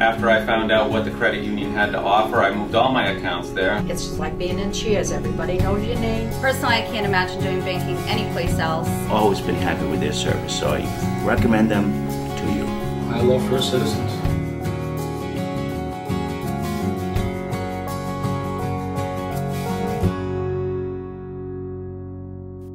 After I found out what the credit union had to offer, I moved all my accounts there. It's just like being in Cheers. Everybody knows your name. Personally, I can't imagine doing banking anyplace else. Always been happy with their service, so I recommend them to you. I love First Citizens.